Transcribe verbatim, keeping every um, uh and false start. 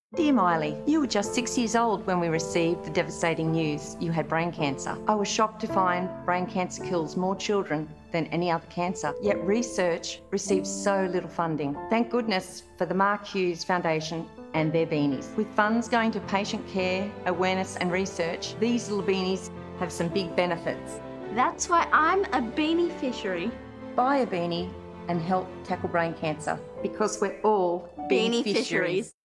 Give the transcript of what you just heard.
Dear Miley, you were just six years old when we received the devastating news you had brain cancer. I was shocked to find brain cancer kills more children than any other cancer, yet research receives so little funding. Thank goodness for the Mark Hughes Foundation and their beanies. With funds going to patient care, awareness and research, these little beanies have some big benefits. That's why I'm a beneficiary. Buy a beanie and help tackle brain cancer, because we're all beneficiaries. Beneficiaries.